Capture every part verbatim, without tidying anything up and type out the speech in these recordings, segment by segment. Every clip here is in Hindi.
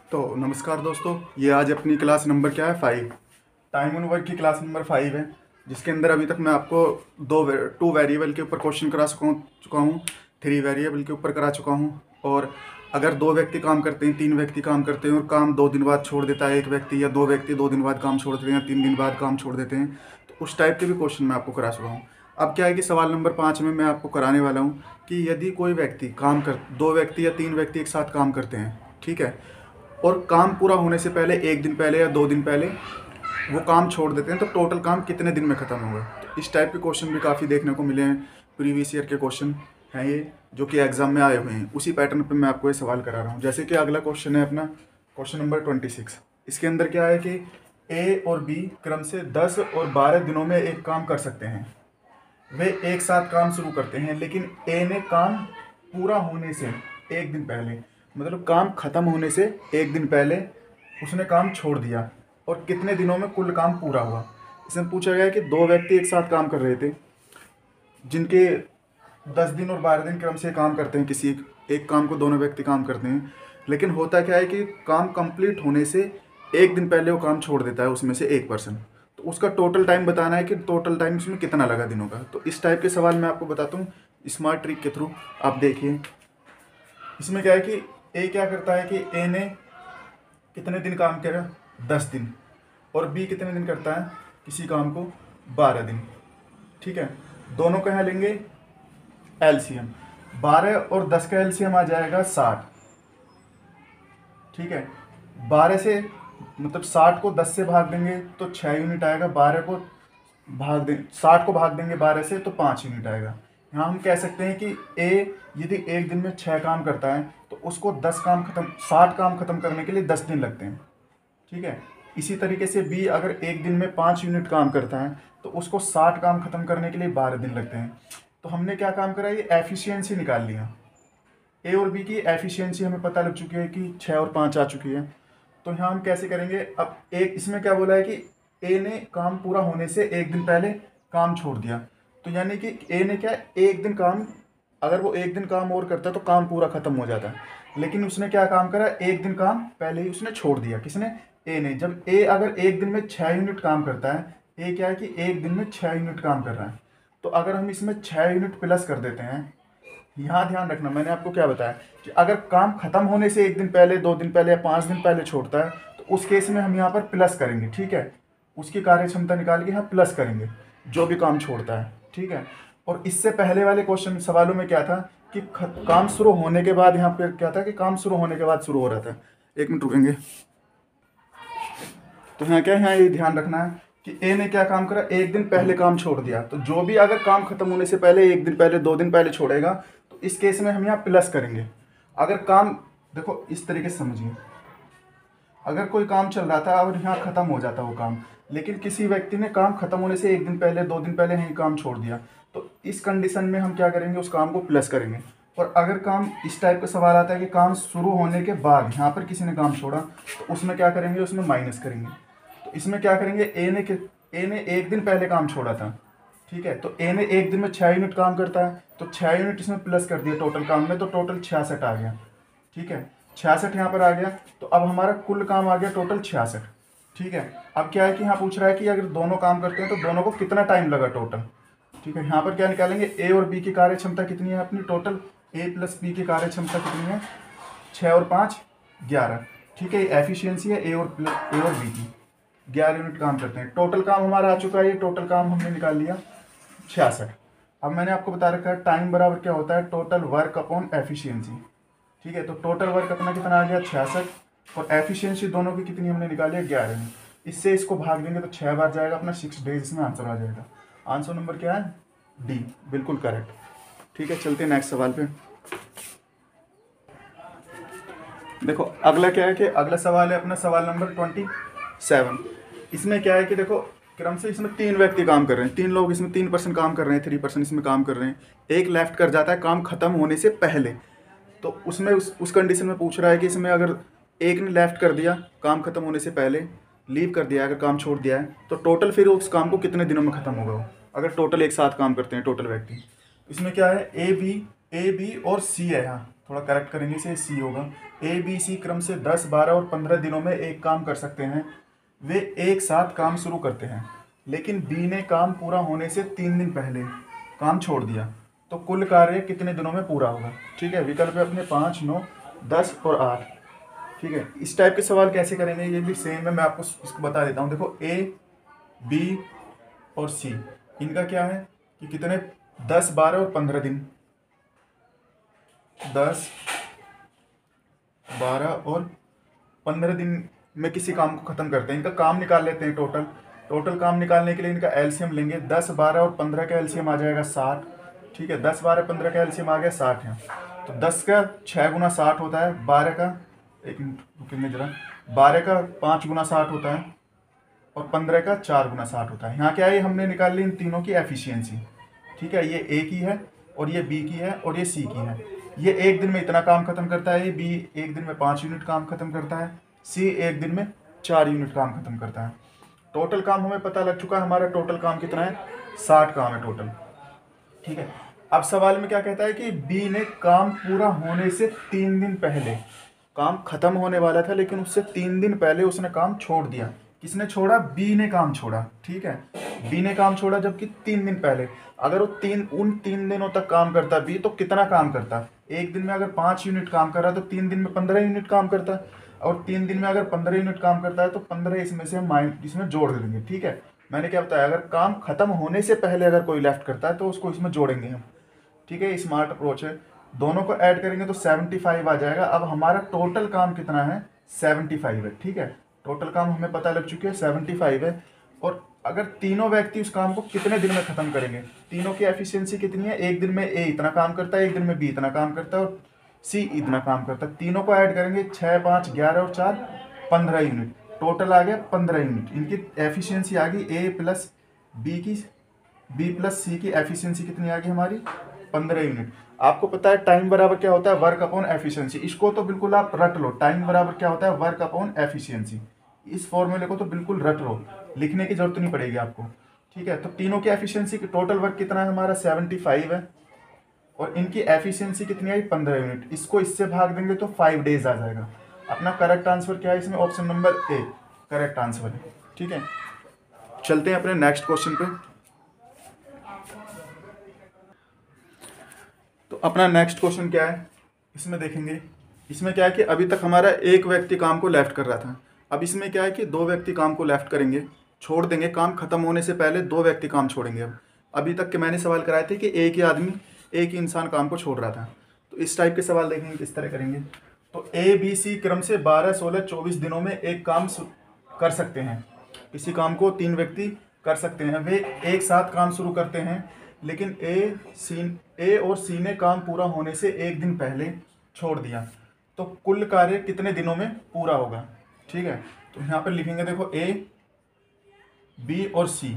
तो नमस्कार दोस्तों, ये आज अपनी क्लास नंबर क्या है, फाइव। टाइम एंड वर्क की क्लास नंबर फाइव है, जिसके अंदर अभी तक मैं आपको दो वे, टू वेरिएबल के ऊपर क्वेश्चन करा चुका हूँ चुका हूँ थ्री वेरिएबल के ऊपर करा चुका हूँ। और अगर दो व्यक्ति काम करते हैं, तीन व्यक्ति काम करते हैं और काम दो दिन बाद छोड़ देता है एक व्यक्ति, या दो व्यक्ति दो दिन बाद काम छोड़ देते हैं या तीन दिन बाद काम छोड़ देते हैं, तो उस टाइप के भी क्वेश्चन मैं आपको करा चुका हूँ। अब क्या है कि सवाल नंबर पाँच में मैं आपको कराने वाला हूँ कि यदि कोई व्यक्ति काम कर दो व्यक्ति या तीन व्यक्ति एक साथ काम करते हैं, ठीक है, और काम पूरा होने से पहले एक दिन पहले या दो दिन पहले वो काम छोड़ देते हैं, तो टोटल काम कितने दिन में ख़त्म होगा। तो इस टाइप के क्वेश्चन भी काफ़ी देखने को मिले हैं, प्रीवियस ईयर के क्वेश्चन हैं ये, जो कि एग्जाम में आए हुए हैं। उसी पैटर्न पे मैं आपको ये सवाल करा रहा हूँ। जैसे कि अगला क्वेश्चन है अपना क्वेश्चन नंबर ट्वेंटी सिक्स। इसके अंदर क्या है कि ए और बी क्रम से दस और बारह दिनों में एक काम कर सकते हैं। वे एक साथ काम शुरू करते हैं, लेकिन ए ने काम पूरा होने से एक दिन पहले, मतलब काम ख़त्म होने से एक दिन पहले उसने काम छोड़ दिया, और कितने दिनों में कुल काम पूरा हुआ। इसमें पूछा गया है कि दो व्यक्ति एक साथ काम कर रहे थे, जिनके दस दिन और बारह दिन क्रम से काम करते हैं, किसी एक काम को दोनों व्यक्ति काम करते हैं, लेकिन होता क्या है कि काम कंप्लीट होने से एक दिन पहले वो काम छोड़ देता है उसमें से एक पर्सन। तो उसका टोटल टाइम बताना है कि टोटल टाइम उसमें कितना लगा दिनों का। तो इस टाइप के सवाल मैं आपको बताता हूँ स्मार्ट ट्रिक के थ्रू। आप देखिए, इसमें क्या है कि ए क्या करता है कि ए ने कितने दिन काम किया, दस दिन, और बी कितने दिन करता है किसी काम को, बारह दिन, ठीक है। दोनों का यहाँ लेंगे एलसीएम, बारह और दस का एलसीएम आ जाएगा साठ, ठीक है। बारह से मतलब साठ को दस से भाग देंगे तो छः यूनिट आएगा, बारह को भाग दें साठ को भाग देंगे बारह से तो पाँच यूनिट आएगा। यहाँ हम कह सकते हैं कि ए यदि एक दिन में छः काम करता है तो उसको दस काम खत्म साठ काम खत्म करने के लिए दस दिन लगते हैं, ठीक है। इसी तरीके से बी अगर एक दिन में पाँच यूनिट काम करता है तो उसको साठ काम खत्म करने के लिए बारह दिन लगते हैं। तो हमने क्या काम करा, ये एफिशिएंसी निकाल लिया। ए और बी की एफिशिएंसी हमें पता लग चुकी है कि छः और पाँच आ चुकी है। तो यहाँ हम कैसे करेंगे, अब एक इसमें क्या बोला है कि ए ने काम पूरा होने से एक दिन पहले काम छोड़ दिया, तो यानी कि ए ने क्या एक दिन काम, अगर वो एक दिन काम और करता तो काम पूरा खत्म हो जाता, लेकिन उसने क्या काम करा, एक दिन काम पहले ही उसने छोड़ दिया। किसने, ए ने। जब ए अगर एक दिन में छः यूनिट काम करता है, ए क्या है कि एक दिन में छः यूनिट काम कर रहा है, तो अगर हम इसमें छः यूनिट प्लस कर देते हैं, यहाँ ध्यान रखना मैंने आपको क्या बताया कि अगर काम खत्म होने से एक दिन पहले, दो दिन पहले या पाँच दिन पहले छोड़ता है तो उस केस में हम यहाँ पर प्लस करेंगे, ठीक है। उसकी कार्य क्षमता निकाल के यहाँ प्लस करेंगे जो भी काम छोड़ता है, ठीक है। और इससे पहले वाले क्वेश्चन सवालों में क्या था कि काम शुरू होने के बाद, यहाँ पर क्या था कि काम शुरू होने के बाद शुरू हो रहा था। एक मिनट रुकेंगे। तो यहाँ क्या है, यहाँ ये ध्यान रखना है कि ए ने क्या काम करा, एक दिन पहले काम छोड़ दिया, तो जो भी अगर काम खत्म होने से पहले एक दिन पहले, दो दिन पहले छोड़ेगा, तो इस केस में हम यहाँ प्लस करेंगे। अगर काम देखो इस तरीके से समझिए, अगर कोई काम चल रहा था और यहाँ खत्म हो जाता वो काम, लेकिन किसी व्यक्ति ने काम खत्म होने से एक दिन पहले, दो दिन पहले यहीं काम छोड़ दिया, तो इस कंडीशन में हम क्या करेंगे, उस काम को प्लस करेंगे। और अगर काम इस टाइप का सवाल आता है कि काम शुरू होने के बाद यहाँ पर किसी ने काम छोड़ा, तो उसमें क्या करेंगे, उसमें माइनस करेंगे। तो इसमें क्या करेंगे, ए ने ए ने एक दिन पहले काम छोड़ा था, ठीक है, तो ए ने एक दिन में छः यूनिट काम करता है, तो छः यूनिट इसमें प्लस कर दिया टोटल काम में, तो टोटल छियासठ आ गया, ठीक है। छियासठ यहाँ पर आ गया, तो अब हमारा कुल काम आ गया टोटल छियासठ, ठीक है। अब क्या है कि यहाँ पूछ रहा है कि अगर दोनों काम करते हैं तो दोनों को कितना टाइम लगा टोटल, ठीक है। यहाँ पर क्या निकालेंगे, ए और बी की कार्य क्षमता कितनी है अपनी, टोटल ए प्लस बी की कार्य क्षमता कितनी है, छः और पाँच ग्यारह, ठीक है। ये एफिशिएंसी है ए और प्लस ए और बी की, ग्यारह यूनिट काम करते हैं। टोटल काम हमारा आ चुका है, ये टोटल काम हमने निकाल लिया छियासठ। अब मैंने आपको बता रखा है टाइम बराबर क्या होता है, टोटल वर्क अपॉन एफिशिएंसी, ठीक है। तो टोटल वर्क अपना कितना आ गया छियासठ, और एफिशिएंसी दोनों की कितनी हमने निकाली है, ग्यारह। इससे इसको भाग देंगे तो छः बार जाएगा अपना, सिक्स डेज इसमें आंसर आ जाएगा। आंसर नंबर क्या है, डी, बिल्कुल करेक्ट, ठीक है। चलते हैं नेक्स्ट सवाल पे। देखो अगला क्या है कि अगला सवाल है अपना सवाल नंबर ट्वेंटी सेवन। इसमें क्या है कि देखो क्रम से इसमें तीन व्यक्ति काम कर रहे हैं, तीन लोग इसमें तीन परसेंट काम कर रहे हैं, थ्री परसेंट इसमें काम कर रहे हैं। एक लेफ्ट कर जाता है काम खत्म होने से पहले, तो उसमें उस उस कंडीशन में पूछ रहा है कि इसमें अगर एक ने लेफ्ट कर दिया काम खत्म होने से पहले, लीव कर दिया, अगर काम छोड़ दिया है, तो टोटल फिर उस काम को कितने दिनों में खत्म होगा वो, अगर टोटल एक साथ काम करते हैं टोटल व्यक्ति। इसमें क्या है, ए बी ए बी और सी है यहाँ, थोड़ा करेक्ट करेंगे इसे, सी होगा। ए बी सी क्रम से दस बारह और पंद्रह दिनों में एक काम कर सकते हैं। वे एक साथ काम शुरू करते हैं, लेकिन बी ने काम पूरा होने से तीन दिन पहले काम छोड़ दिया, तो कुल कार्य कितने दिनों में पूरा होगा। ठीक है, विकल्प है अपने पाँच, नौ, दस और आठ। ठीक है, इस टाइप के सवाल कैसे करेंगे ये भी सेम है, मैं आपको इसको बता देता हूँ। देखो ए बी और सी, इनका क्या है कि कितने, दस बारह और पंद्रह दिन, दस बारह और पंद्रह दिन में किसी काम को ख़त्म करते हैं। इनका काम निकाल लेते हैं टोटल। टोटल काम निकालने के लिए इनका एलसीएम लेंगे। दस बारह और पंद्रह का एलसीएम आ जाएगा साठ। ठीक है, दस बारह पंद्रह का एलसीएम आ गया साठ है। तो दस का छः गुना साठ होता है, बारह का, एक मिनट रुकेंगे जरा, बारह का पाँच गुना साठ होता है और पंद्रह का चार गुना साठ होता है। यहाँ क्या है, हमने निकाल ली इन तीनों की एफिशिएंसी। ठीक है, ये ए की है और ये बी की है और ये सी की है। ये एक दिन में इतना काम खत्म करता है, ये बी एक दिन में पाँच यूनिट काम खत्म करता है, सी एक दिन में चार यूनिट काम खत्म करता है। टोटल काम हमें पता लग चुका है, हमारा टोटल काम कितना है, साठ काम है टोटल। ठीक है, अब सवाल में क्या कहता है कि बी ने काम पूरा होने से तीन दिन पहले, काम खत्म होने वाला था लेकिन उससे तीन दिन पहले उसने काम छोड़ दिया। किसने छोड़ा, बी ने काम छोड़ा। ठीक है, बी ने काम छोड़ा जबकि तीन दिन पहले। अगर वो तीन उन तीन दिनों तक काम करता बी, तो कितना काम करता, एक दिन में अगर पाँच यूनिट काम कर रहा है तो तीन दिन में पंद्रह यूनिट काम करता है, और तीन दिन में अगर पंद्रह यूनिट काम करता है तो पंद्रह इसमें से माइंड इसमें जोड़ देंगे। ठीक है, मैंने क्या बताया, अगर काम खत्म होने से पहले अगर कोई लेफ्ट करता है तो उसको इसमें जोड़ेंगे हम। ठीक है, स्मार्ट अप्रोच है। दोनों को ऐड करेंगे तो सेवेंटी फाइव आ जाएगा। अब हमारा टोटल काम कितना है, सेवेंटी फाइव है। ठीक है, टोटल काम हमें पता लग चुकी है, सेवेंटी फाइव है। और अगर तीनों व्यक्ति उस काम को कितने दिन में खत्म करेंगे, तीनों की एफिशिएंसी कितनी है, एक दिन में ए इतना काम करता है, एक दिन में बी इतना काम करता है और सी इतना काम करता है। तीनों को ऐड करेंगे, छः पाँच ग्यारह और चार पंद्रह यूनिट, टोटल आ गया पंद्रह यूनिट। इनकी एफिशिएंसी आ गई, ए प्लस बी की, बी प्लस सी की एफिशिएंसी कितनी आ गई हमारी, पंद्रह यूनिट। आपको पता है टाइम बराबर क्या होता है, वर्क अपॉन एफिशिएंसी। इसको तो बिल्कुल आप रट लो, टाइम बराबर क्या होता है, वर्क अपॉन एफिशिएंसी। इस फॉर्मूले को तो बिल्कुल रट लो, लिखने की जरूरत नहीं पड़ेगी आपको। ठीक है, तो तीनों की एफिशिएंसी की टोटल वर्क कितना है हमारा, सेवेंटी फाइव है और इनकी एफिशिएंसी कितनी आई, पंद्रह यूनिट। इसको इससे भाग देंगे तो फाइव डेज आ जाएगा। अपना करेक्ट आंसर क्या है इसमें, option number A correct answer है। ठीक है, चलते हैं अपने नेक्स्ट क्वेश्चन पे। तो अपना नेक्स्ट क्वेश्चन क्या है, इसमें देखेंगे। इसमें क्या है कि अभी तक हमारा एक व्यक्ति काम को लेफ्ट कर रहा था। अब इसमें क्या है कि दो व्यक्ति काम को लेफ्ट करेंगे, छोड़ देंगे। काम खत्म होने से पहले दो व्यक्ति काम छोड़ेंगे। अब अभी तक के मैंने सवाल कराए थे कि एक ही आदमी, एक ही इंसान काम को छोड़ रहा था। तो इस टाइप के सवाल देखेंगे किस तरह करेंगे। तो ए बी सी क्रम से बारह सोलह चौबीस दिनों में एक काम कर सकते हैं। किसी काम को तीन व्यक्ति कर सकते हैं। वे एक साथ काम शुरू करते हैं, लेकिन ए सी ए और सी ने काम पूरा होने से एक दिन पहले छोड़ दिया, तो कुल कार्य कितने दिनों में पूरा होगा। ठीक है, तो यहाँ पर लिखेंगे, देखो ए बी और सी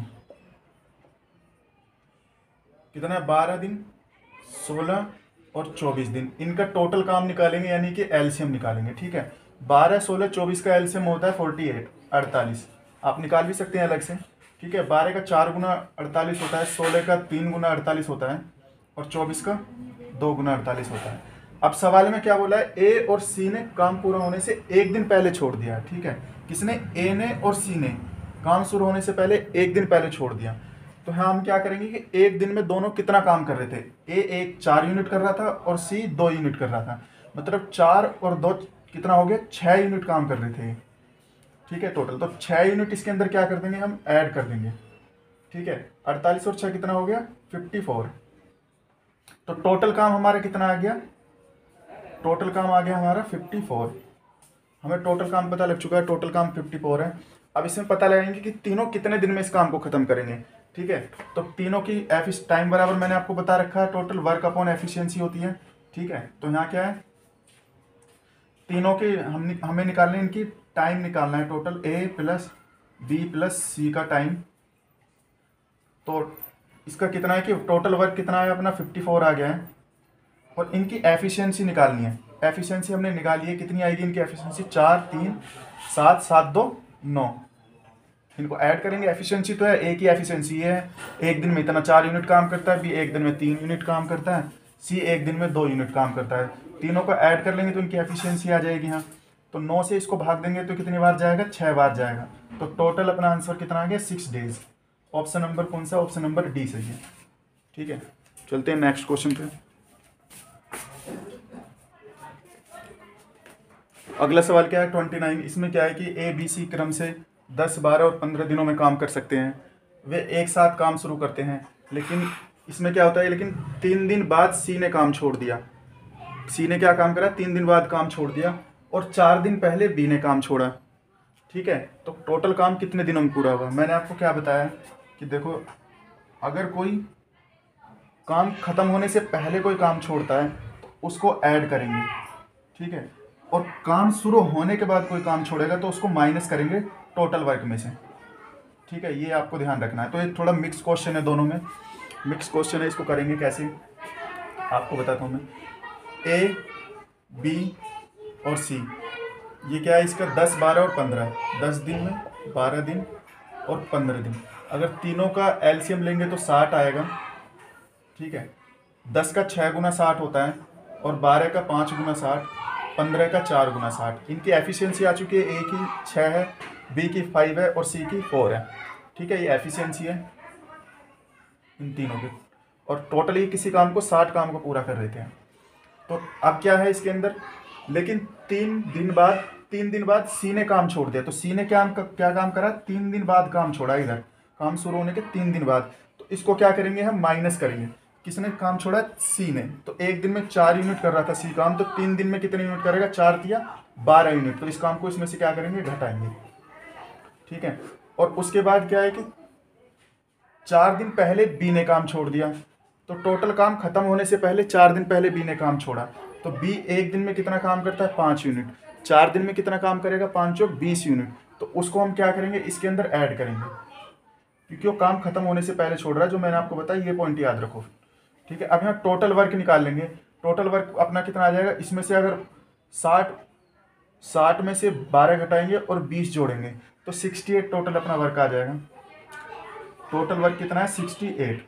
कितना है, बारह दिन, सोलह और चौबीस दिन। इनका टोटल काम निकालेंगे, यानी कि एलसीएम निकालेंगे। ठीक है, बारह सोलह चौबीस का एलसीएम होता है फोर्टी एट, अड़तालीस। आप निकाल भी सकते हैं अलग से। ठीक है, बारह का चार गुना अड़तालीस होता है, सोलह का तीन गुना अड़तालीस होता है और चौबीस का दो गुना अड़तालीस होता है। अब सवाल में क्या बोला है, ए और सी ने काम पूरा होने से एक दिन पहले छोड़ दिया है। ठीक है, किसने, ए ने और सी ने काम शुरू होने से पहले एक दिन पहले छोड़ दिया। तो हाँ, हम क्या करेंगे कि एक दिन में दोनों कितना काम कर रहे थे, ए एक चार यूनिट कर रहा था और सी दो यूनिट कर रहा था। मतलब चार और दो कितना हो गया, छः यूनिट काम कर रहे थे। ठीक है, टोटल तो छः यूनिट इसके अंदर क्या कर देंगे, हम ऐड कर देंगे। ठीक है, अड़तालीस और छः कितना हो गया, फिफ्टी फोर। तो टोटल काम हमारा कितना आ गया, टोटल काम आ गया हमारा फिफ्टी फोर। हमें टोटल काम पता लग चुका है, टोटल काम फिफ्टी फोर है। अब इसमें पता लगाएंगे कि तीनों कितने दिन में इस काम को खत्म करेंगे। ठीक है, तो तीनों की एफिस टाइम बराबर मैंने आपको बता रखा है, टोटल वर्क अपॉन एफिशिएंसी होती है। ठीक है, तो यहाँ क्या है, तीनों की हम हमें निकालने इनकी टाइम निकालना है, total A plus B plus C का टाइम। तो इसका कितना है कि टोटल वर्क कितना है अपना फिफ्टी फोर आ गया है। और इनकी एफिशिएंसी निकालनी है। एफिशिएंसी हमने निकाली है, कितनी आएगी इनकी एफिशिएंसी, चार तीन सात सात दो नौ। इनको ऐड करेंगे, एफिशिएंसी तो है, एक ही एफिशिएंसी है, एक दिन में इतना चार यूनिट काम करता है, बी एक दिन में तीन यूनिट काम करता है, सी एक दिन में दो यूनिट काम करता है। तीनों को ऐड कर लेंगे तो इनकी एफिशिएंसी आ जाएगी यहाँ। तो नौ से इसको भाग देंगे तो कितनी बार जाएगा, छः बार जाएगा। तो टोटल अपना आंसर कितना आ गया, सिक्स डेज। ऑप्शन नंबर कौन सा, ऑप्शन नंबर डी सही है। ठीक है, चलते हैं नेक्स्ट क्वेश्चन पे। अगला सवाल क्या है, ट्वेंटी नाइन। इसमें क्या है कि ए बी सी क्रम से दस, बारह और पंद्रह दिनों में काम कर सकते हैं। वे एक साथ काम शुरू करते हैं, लेकिन इसमें क्या होता है, लेकिन तीन दिन बाद सी ने काम छोड़ दिया। सी ने क्या काम करा, तीन दिन बाद काम छोड़ दिया, और चार दिन पहले बी ने काम छोड़ा। ठीक है, तो टोटल काम कितने दिनों में पूरा हुआ। मैंने आपको क्या बताया कि देखो, अगर कोई काम ख़त्म होने से पहले कोई काम छोड़ता है तो उसको ऐड करेंगे। ठीक है, और काम शुरू होने के बाद कोई काम छोड़ेगा तो उसको माइनस करेंगे टोटल वर्क में से। ठीक है, ये आपको ध्यान रखना है। तो ये थोड़ा मिक्स क्वेश्चन है, दोनों में मिक्स क्वेश्चन है। इसको करेंगे कैसे आपको बताता हूँ मैं। ए, बी और सी, ये क्या है इसका, दस, बारह और पंद्रह। दस दिन में, बारह दिन और पंद्रह दिन। अगर तीनों का एलसीएम लेंगे तो साठ आएगा। ठीक है, दस का छः गुना साठ होता है, और बारह का पाँच गुना साठ, पंद्रह का चार गुना साठ। इनकी एफिशिएंसी आ चुकी है, ए की छः है, बी की फाइव है और सी की फोर है। ठीक है, ये एफिशिएंसी है इन तीनों की, और टोटली किसी काम को साठ काम को पूरा कर रहे थे। तो अब क्या है इसके अंदर, लेकिन तीन दिन बाद तीन दिन बाद सी ने काम छोड़ दिया। तो सी ने क्या क्या काम करा, तीन दिन बाद काम छोड़ा, इधर काम शुरू होने के तीन दिन बाद। तो इसको क्या करेंगे हम, माइनस करेंगे। किसने काम छोड़ा, सी ने। तो एक दिन में चार यूनिट कर रहा था सी काम, तो तीन दिन में कितने यूनिट करेगा, चार दिया बारह यूनिट। तो इस काम को इसमें से क्या करेंगे, घटाएंगे। ठीक है, और उसके बाद क्या है कि चार दिन पहले बी ने काम छोड़ दिया। तो टोटल काम खत्म होने से पहले चार दिन पहले बी ने काम छोड़ा। तो बी एक दिन में कितना काम करता है, पाँच यूनिट। चार दिन में कितना काम करेगा, पाँच चौक बीस यूनिट। तो उसको हम क्या करेंगे, इसके अंदर ऐड करेंगे, क्योंकि वो काम खत्म होने से पहले छोड़ रहा है, जो मैंने आपको बताया। ये पॉइंट याद रखो। ठीक है, अब यहाँ टोटल वर्क निकाल लेंगे। टोटल वर्क अपना कितना आ जाएगा, इसमें से अगर साठ साठ में से बारह घटाएंगे और बीस जोड़ेंगे तो सिक्सटी एट टोटल अपना वर्क आ जाएगा। टोटल वर्क कितना है, सिक्सटी एट।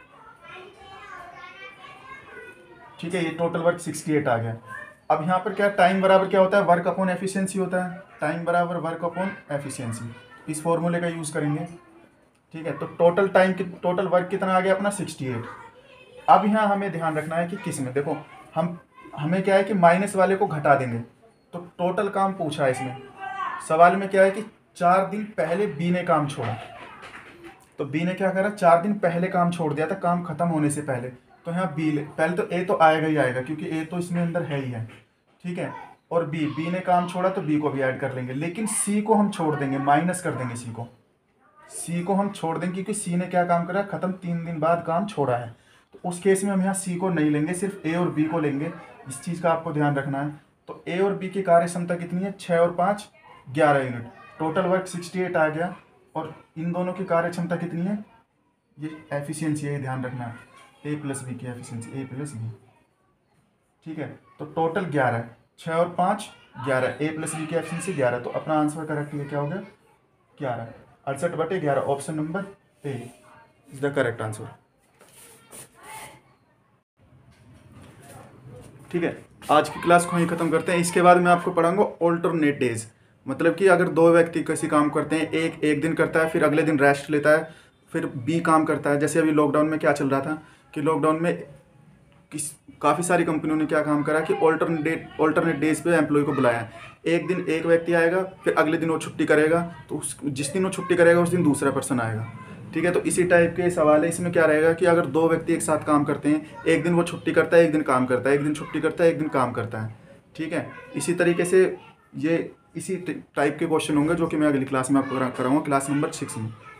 ठीक है, ये टोटल वर्क सिक्सटी एट आ गया। अब यहाँ पर क्या, टाइम बराबर क्या होता है, वर्क अपॉन एफिशिएंसी होता है। टाइम बराबर वर्क अपॉन एफिशिएंसी, इस फॉर्मूले का यूज़ करेंगे। ठीक है, तो टोटल टाइम की टोटल वर्क कितना आ गया अपना, सिक्सटी एट। अब यहाँ हमें ध्यान रखना है कि किस में, देखो हम हमें क्या है कि माइनस वाले को घटा देंगे। तो टोटल काम पूछा है इसमें, सवाल में क्या है कि चार दिन पहले बी ने काम छोड़ा। तो बी ने क्या करा, चार दिन पहले काम छोड़ दिया था, काम खत्म होने से पहले। तो यहाँ बी पहले तो ए तो आएगा ही आएगा, क्योंकि ए तो इसमें अंदर है ही है। ठीक है, और बी बी ने काम छोड़ा तो बी को भी ऐड कर लेंगे, लेकिन सी को हम छोड़ देंगे, माइनस कर देंगे सी को। सी को हम छोड़ देंगे क्योंकि सी ने क्या काम करा, खत्म तीन दिन बाद काम छोड़ा है। तो उस केस में हम यहाँ सी को नहीं लेंगे, सिर्फ ए और बी को लेंगे। इस चीज़ का आपको ध्यान रखना है। तो ए और बी की कार्य क्षमता कितनी है, छः और पाँच ग्यारह unit. Total work sixty eight आ गया, और इन दोनों की कार्य क्षमता कितनी है, ये एफिशिएंसी है, ध्यान रखना है। ए प्लस बी की एफिशिएंसी, ए प्लस बी। ठीक है, तो टोटल ग्यारह, छः और पाँच ग्यारह, ए प्लस बी की एफिशिएंसी ग्यारह। तो अपना आंसर करेक्ट है, क्या हो गया, ग्यारह। अड़सठ बटे ग्यारह, option number A is the correct answer. ठीक है, आज की क्लास को ही ख़त्म करते हैं। इसके बाद मैं आपको पढ़ाऊंगा ऑल्टरनेट डेज। मतलब कि अगर दो व्यक्ति किसी काम करते हैं, एक एक दिन करता है, फिर अगले दिन रेस्ट लेता है, फिर बी काम करता है। जैसे अभी लॉकडाउन में क्या चल रहा था कि लॉकडाउन में किस काफ़ी सारी कंपनियों ने क्या काम करा कि ऑल्टरनेट ऑल्टरनेट डेज पे एम्प्लॉय को बुलाया। एक दिन एक व्यक्ति आएगा, फिर अगले दिन वो छुट्टी करेगा, तो उस जिस दिन वो छुट्टी करेगा उस दिन दूसरा पर्सन आएगा। ठीक है, तो इसी टाइप के सवाल है। इसमें क्या रहेगा कि अगर दो व्यक्ति एक साथ काम करते हैं, एक दिन वो छुट्टी करता है, एक दिन काम करता है, एक दिन छुट्टी करता है, एक दिन काम करता है। ठीक है, इसी तरीके से ये इसी टाइप के क्वेश्चन होंगे जो कि मैं अगली क्लास में आपको कराऊंगा, क्लास नंबर सिक्स में।